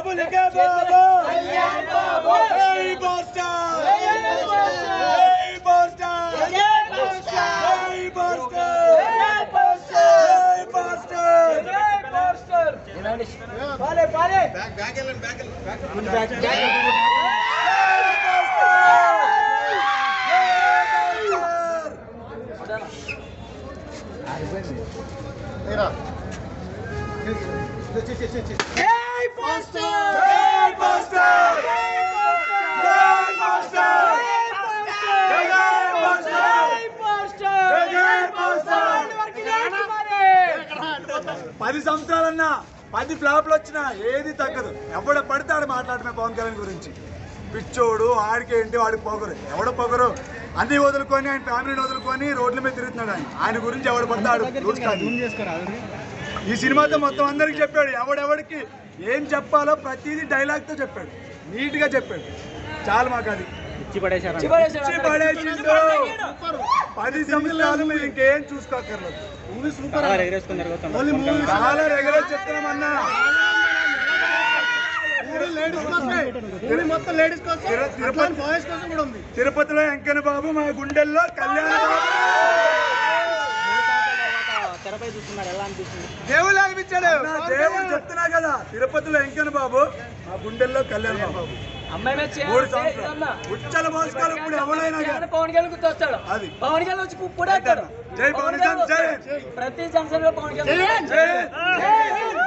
बाबू लिखे बाबू పది సంవత్సరాలన్నా 10 ఫ్లాప్లు వచ్చినా ఏది తగ్గదు. ఎవడ పడతాడు మాట్లాడమే పవన్ కళ్యాణ్ గురించి. పిచ్చోడు ఆడికేంటి వాడికి పొగరు. ఎవడ పొగరు అన్ని వదులుకొని ఆయన ఫ్యామిలీని వదులుకొని రోడ్ల మీద తిరుగుతున్నాడు. ఆయన గురించి ఎవడు పడతాడు. ఈ సినిమాతో మొత్తం అందరికి చెప్పాడు. ఎవడెవడికి ఏం చెప్పాలో ప్రతిదీ డైలాగ్తో చెప్పాడు. నీట్గా చెప్పాడు. చాలా మాకు అది 10 సంవత్సరాలు మీరు ఇంకేం చూసుకోకర్లేదు. చాలా రెగ్యులర్ చెప్తున్నామన్నా. తిరుపతిలో వెంకన్న బాబు, మా గుండెల్లో కళ్యాణ దేవుడు అనిపించాడు. దేవుడు చెప్తున్నా కదా, తిరుపతిలో వెంకన్న బాబు, మా గుండెల్లో కళ్యాణ బాబు. 3 సంవత్సరాలు ఉచ్చల మోసకాలం. ఇప్పుడు ఎవరైనా పవన్ కళ్యాణ్ గుర్తొస్తాడు. అది పవన్ కళ్యాణ్ వచ్చి కూడా జై పవన్ కళ్యాణ్, జై ప్రతి సంవత్సరంలో పవన్ కళ్యాణ్.